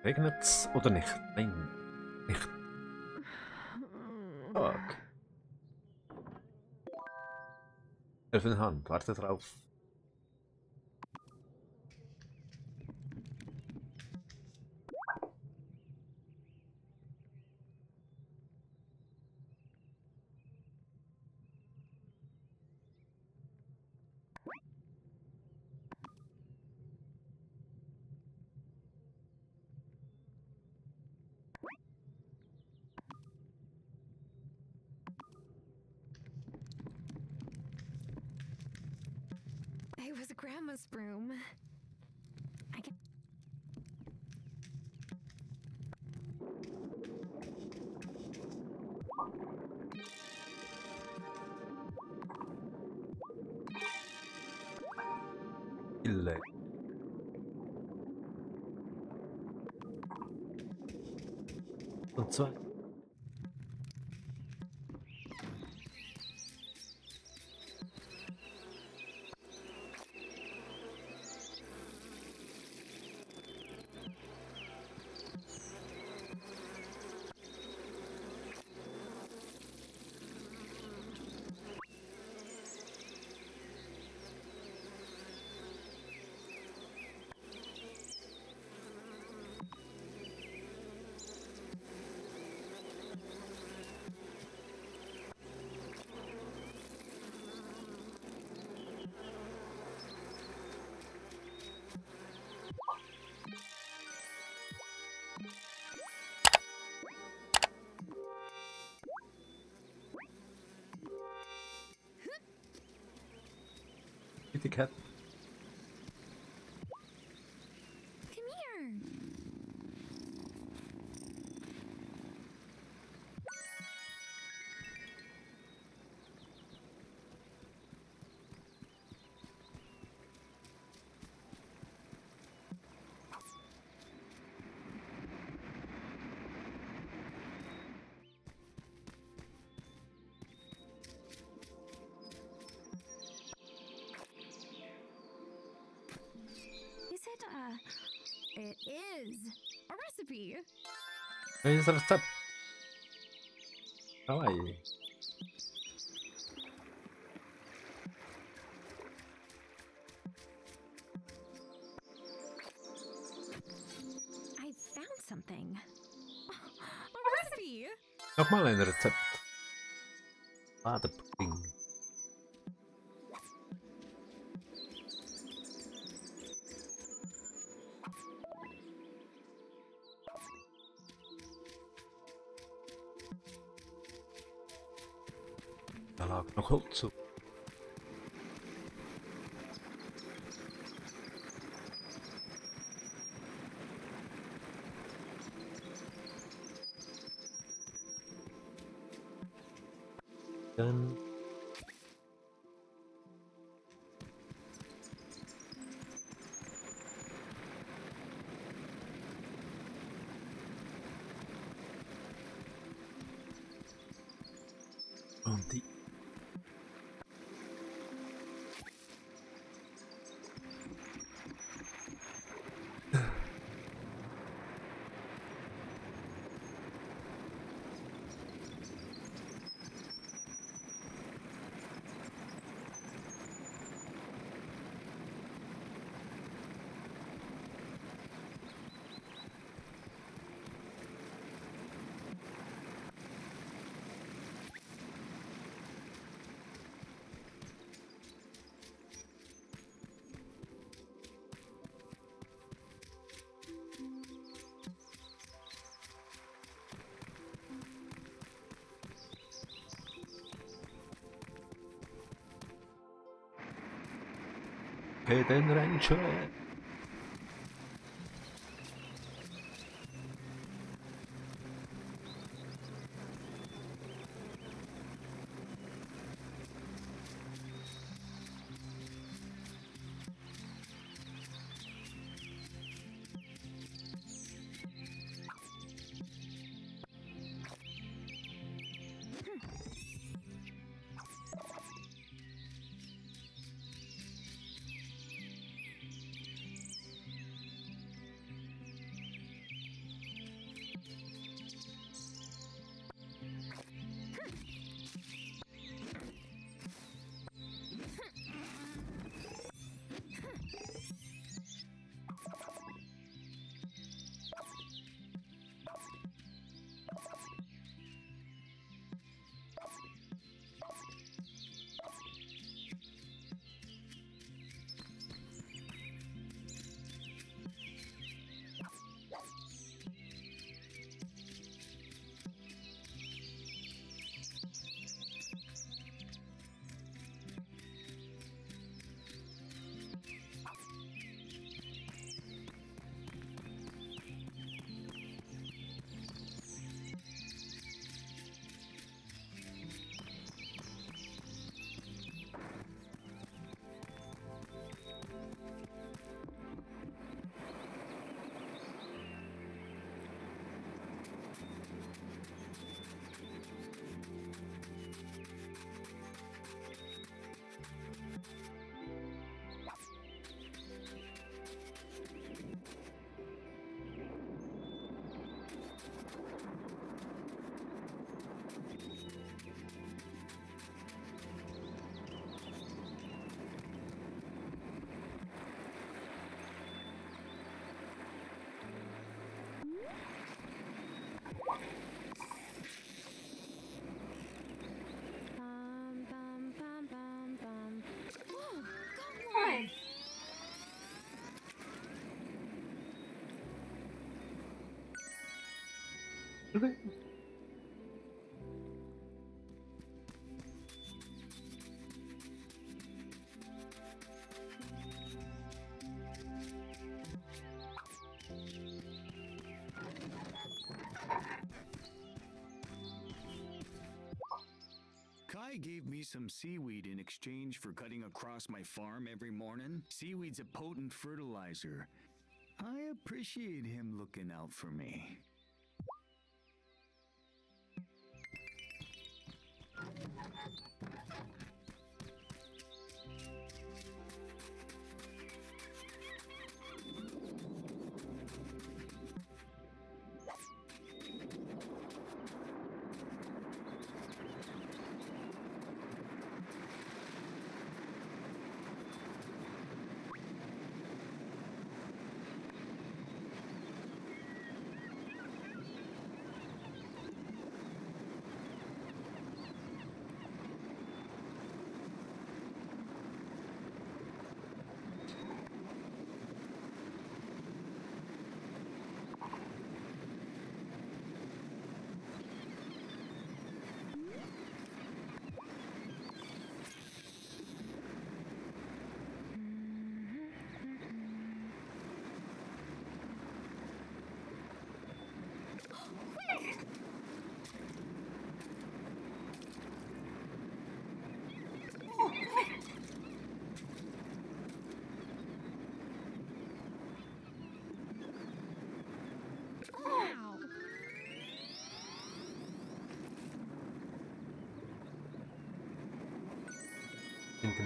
Regnet's oder nicht? Nein, nicht. Fuck. Elfenhand, warte drauf. It was Grandma's broom. I can. Ille. Und zwar. Kitty Cat. Come here. Is it It is a recipe. Welches Rezept? Kawaii. I found something. A recipe. Nochmal ein Rezept. Badepudding. Da lag noch Holz. Dann und die Hidden Ranger. Okay. Kai gave me some seaweed in exchange for cutting across my farm every morning. Seaweed's a potent fertilizer. I appreciate him looking out for me. Wow. يمكن.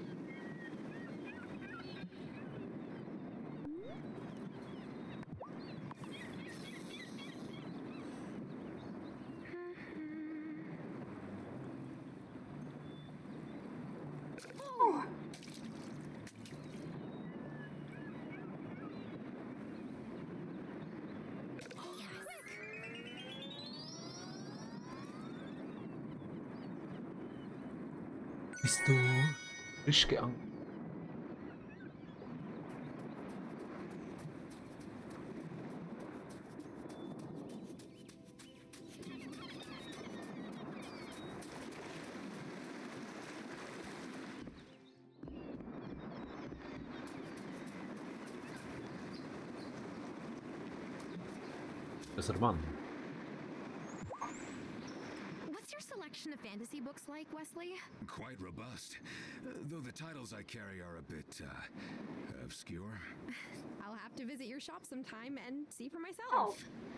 Bist du frisch geangelt? Besser Mann. What's your selection of fantasy books like, Wesley? Quite robust. Though the titles I carry are a bit, obscure. I'll have to visit your shop sometime and see for myself.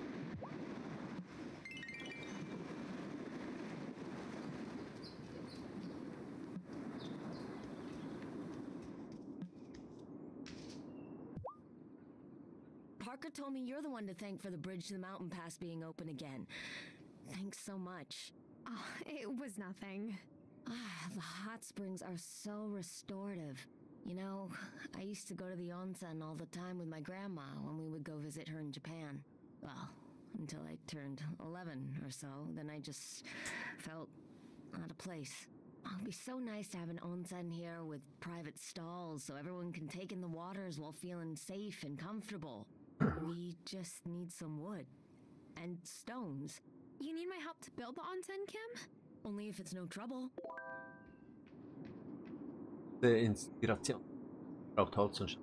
Parker told me you're the one to thank for the bridge to the mountain pass being open again. Thanks so much. Oh, it was nothing. The hot springs are so restorative. You know, I used to go to the onsen all the time with my grandma when we would go visit her in Japan. Well, until I turned 11 or so, then I just felt out of place. It'd be so nice to have an onsen here with private stalls so everyone can take in the waters while feeling safe and comfortable. We just need some wood. And stones. You need my help to build the onsen, Kim? Only if it's no trouble. Inspiration. Braucht Holz und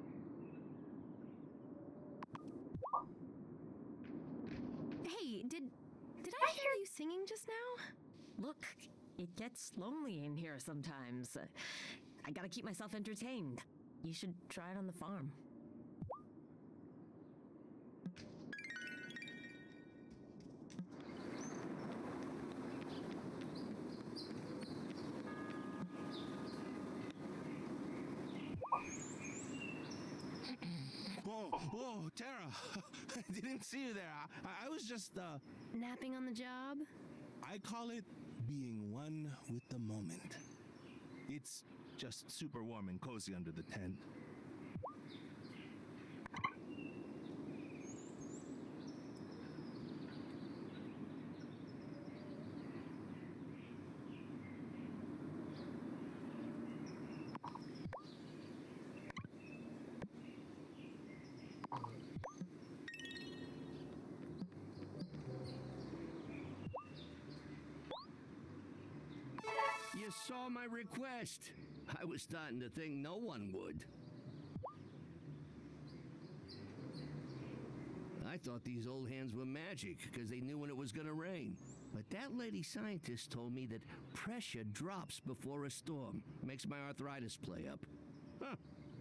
Hey, did I hear you singing just now? Look, it gets lonely in here sometimes. I gotta keep myself entertained. You should try it on the farm. Whoa, Tara! I didn't see you there. I was just, Napping on the job? I call it being one with the moment. It's just super warm and cozy under the tent. you saw my request. I was starting to think no one would. I thought these old hands were magic because they knew when it was going to rain. But that lady scientist told me that pressure drops before a storm. Makes my arthritis play up. Huh.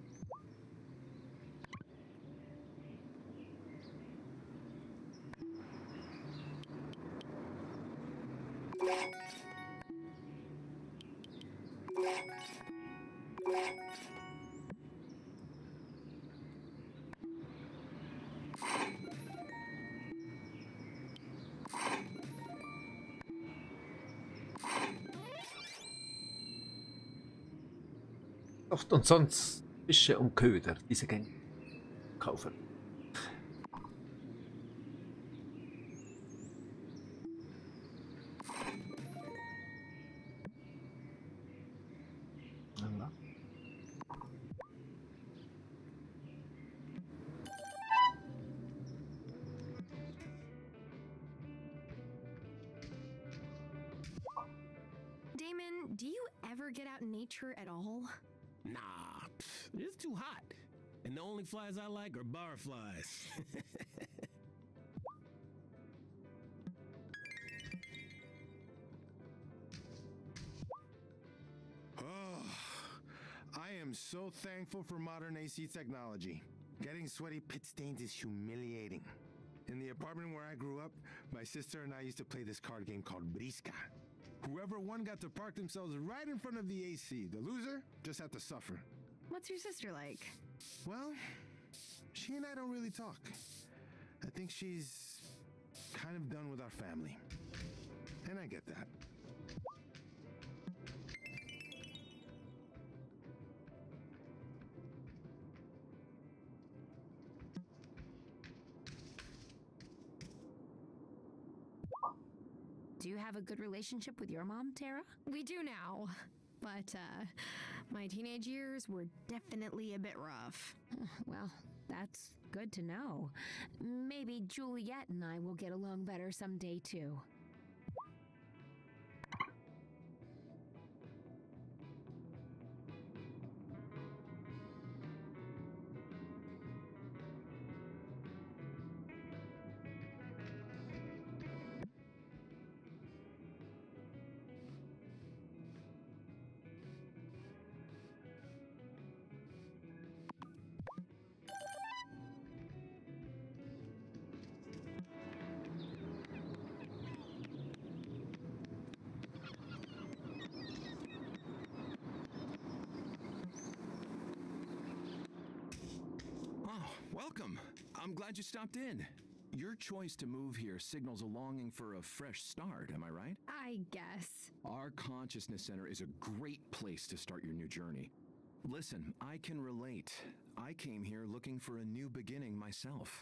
Oft und sonst Fische und Köder, diese Gänge kaufen. Ja. Damon, do you ever get out in nature at all? Nah, it's too hot. And the only flies I like are barflies. Oh, I am so thankful for modern AC technology. Getting sweaty pit stains is humiliating. In the apartment where I grew up, my sister and I used to play this card game called Brisca. Whoever won got to park themselves right in front of the AC. The loser just had to suffer. What's your sister like? Well, she and I don't really talk. I think she's kind of done with our family. And I get that. Do you have a good relationship with your mom, Tara? We do now. But, my teenage years were definitely a bit rough. Well, that's good to know. Maybe Juliet and I will get along better someday, too. Welcome. I'm glad you stopped in. Your choice to move here signals a longing for a fresh start, am I right? I guess. Our Consciousness Center is a great place to start your new journey. Listen, I can relate. I came here looking for a new beginning myself.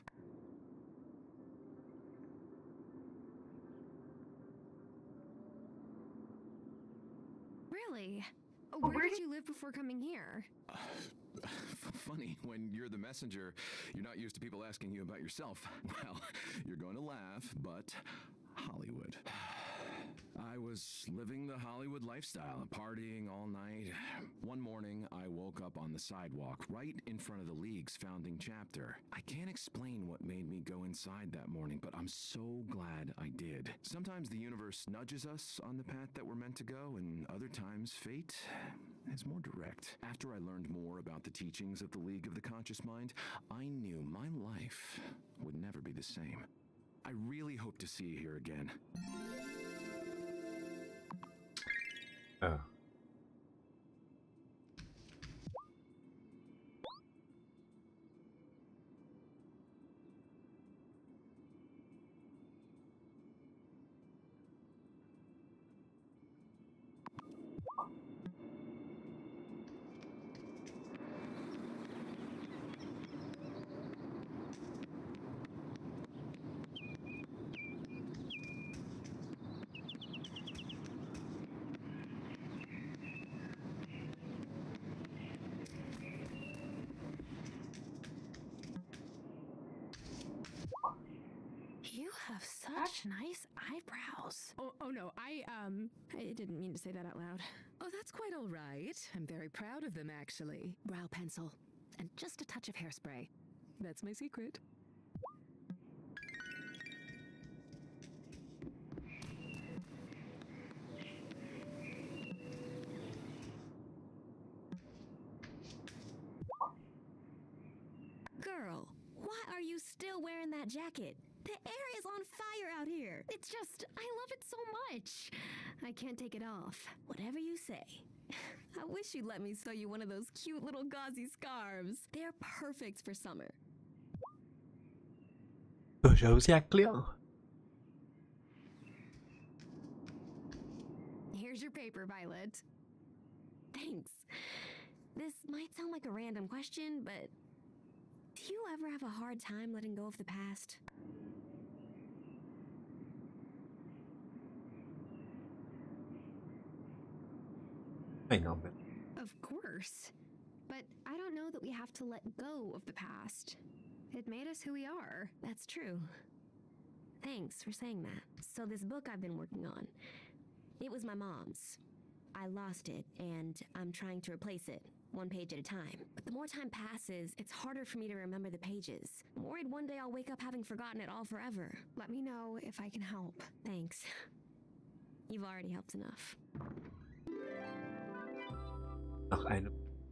Really? Where did you live before coming here? Funny, when you're the messenger, you're not used to people asking you about yourself. Well, you're going to laugh, but Hollywood. I was living the Hollywood lifestyle, partying all night. One morning, I woke up on the sidewalk, right in front of the League's founding chapter. I can't explain what made me go inside that morning, but I'm so glad I did. Sometimes the universe nudges us on the path that we're meant to go, and other times fate is more direct. After I learned more about the teachings of the League of the Conscious Mind, I knew my life would never be the same. I really hope to see you here again. Oh. have such nice eyebrows. Oh no, I didn't mean to say that out loud. Oh, that's quite all right. I'm very proud of them, actually. Brow pencil and just a touch of hairspray. That's my secret. Girl, why are you still wearing that jacket? The air is on fire out here. It's just, I love it so much. I can't take it off. Whatever you say. I wish you'd let me sew you one of those cute little gauzy scarves. They're perfect for summer. Here's your paper, Violet. Thanks. This might sound like a random question, but do you ever have a hard time letting go of the past? I know, but Of course. But I don't know that we have to let go of the past. It made us who we are. That's true. Thanks for saying that. So this book I've been working on, it was my mom's. I lost it, and I'm trying to replace it, one page at a time. But the more time passes, it's harder for me to remember the pages. I'm worried one day I'll wake up having forgotten it all forever. Let me know if I can help. Thanks. You've already helped enough. noch eine.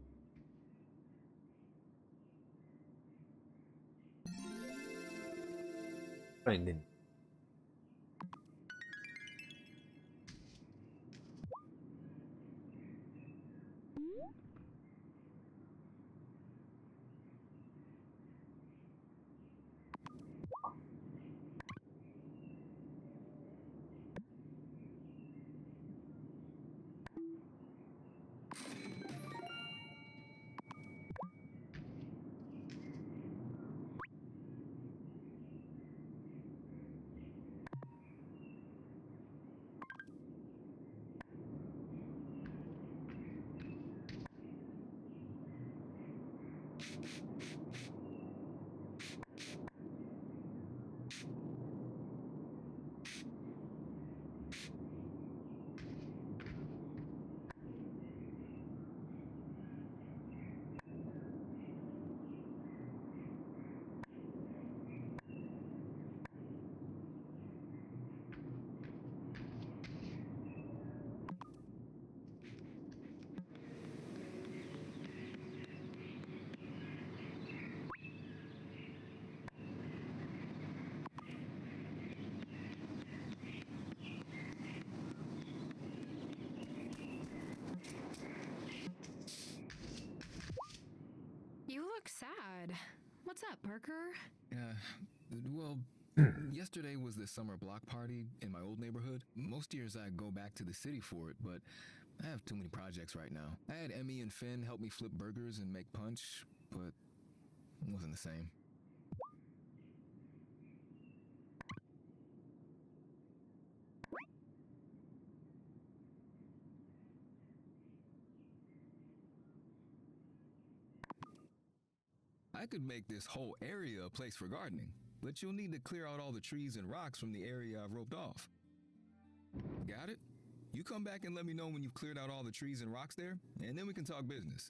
Freundin. You look sad. What's up, Parker? Well, yesterday was the summer block party in my old neighborhood. Most years I go back to the city for it, but I have too many projects right now. I had Emmy and Finn help me flip burgers and make punch, but it wasn't the same. I could make this whole area a place for gardening, but you'll need to clear out all the trees and rocks from the area I've roped off. Got it? You come back and let me know when you've cleared out all the trees and rocks there, and then we can talk business.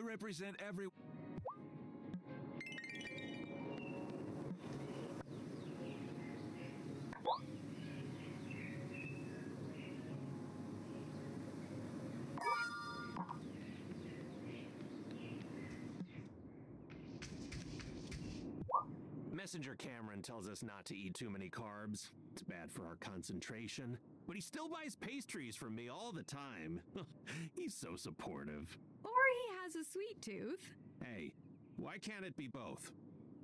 represent every... Messenger Cameron tells us not to eat too many carbs. It's bad for our concentration. But he still buys pastries from me all the time. He's so supportive. Or he has a sweet tooth. Hey, why can't it be both?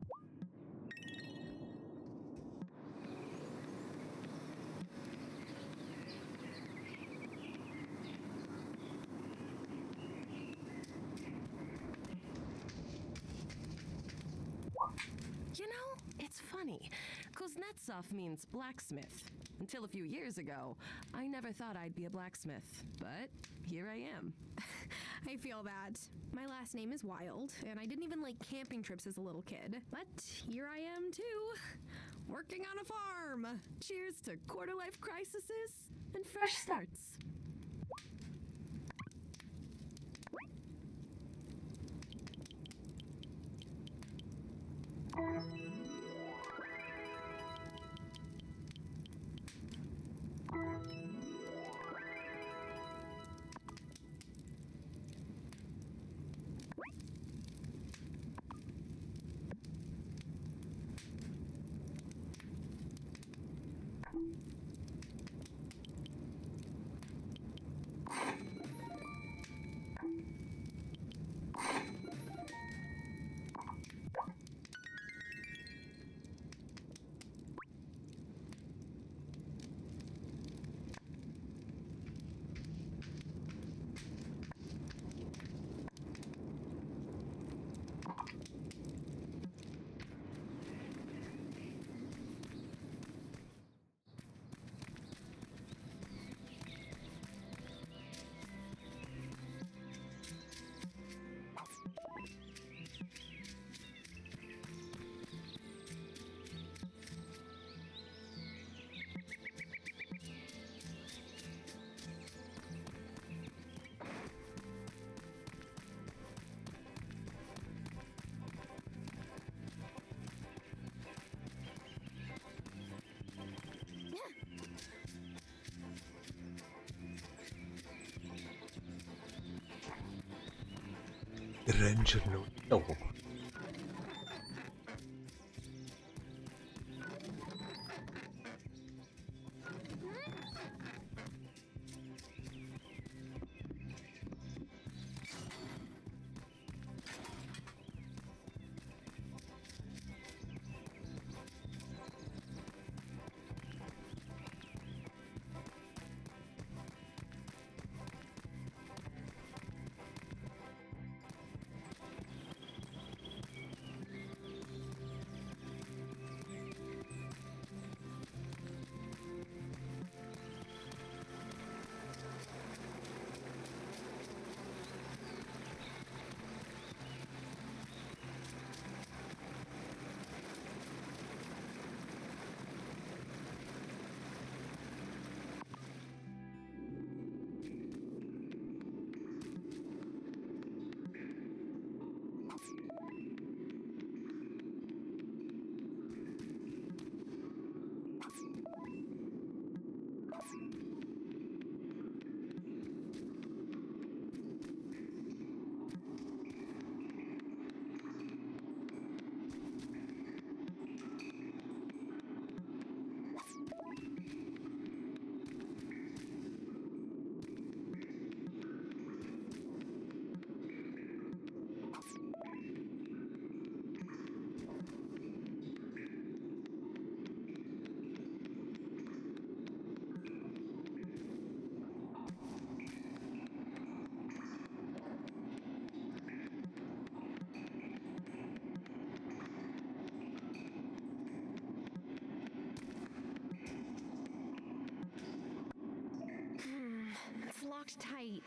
You know, it's funny. Kuznetsov means blacksmith. Until a few years ago, I never thought I'd be a blacksmith. But here I am. I feel bad. My last name is Wild, and I didn't even like camping trips as a little kid. But here I am, too. Working on a farm. Cheers to quarter-life crises and fresh starts. Ranger note. Oh. It's locked tight.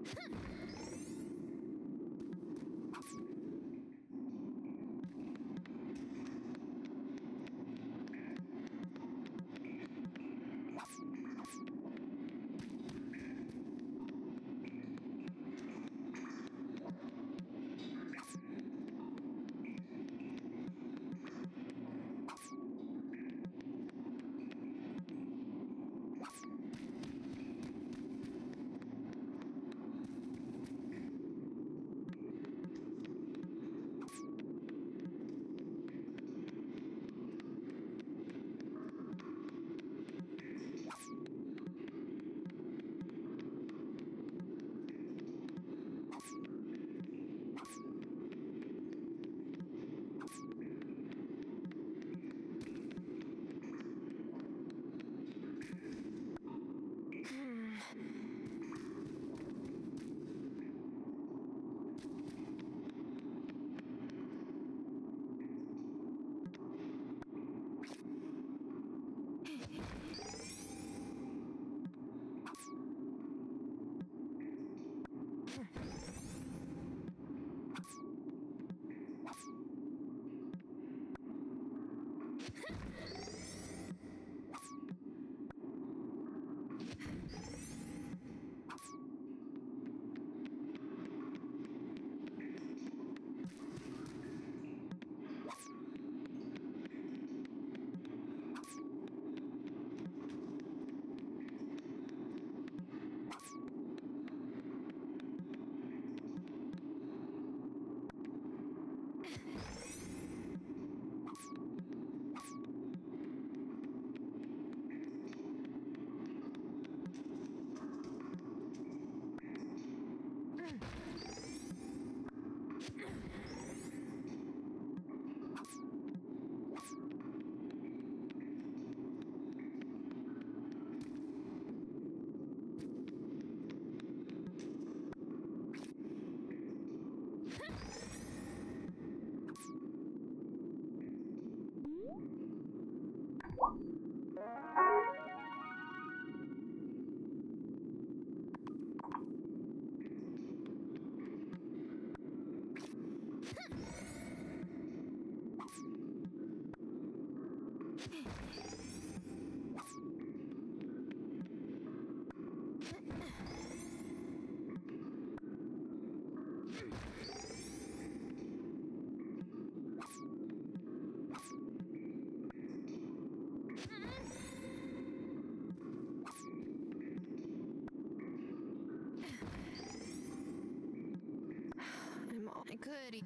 I could.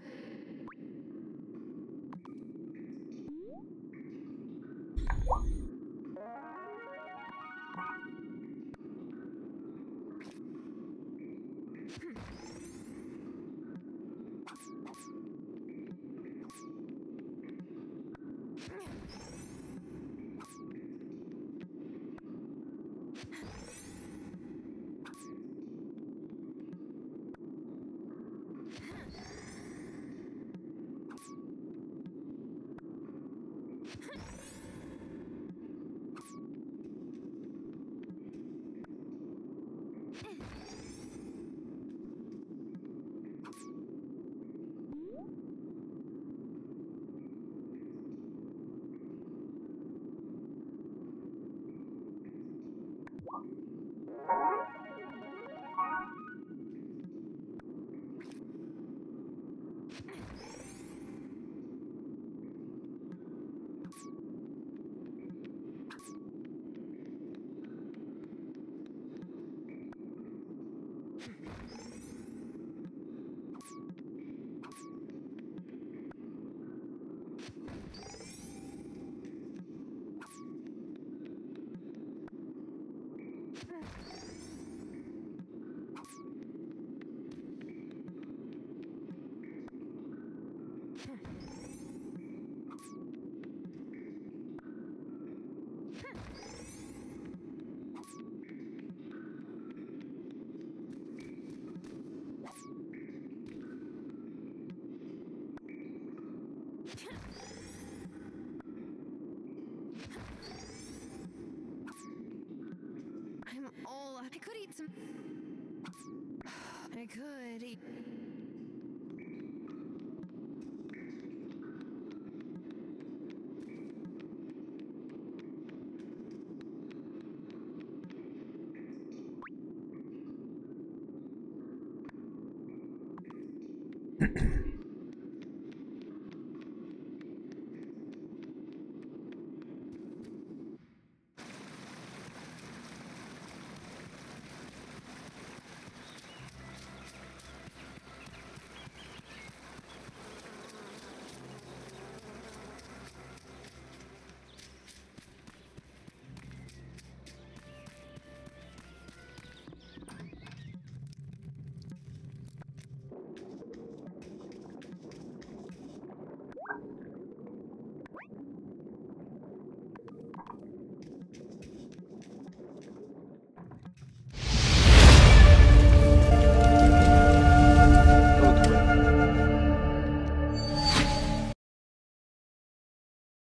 I'm all. I could eat some. I could.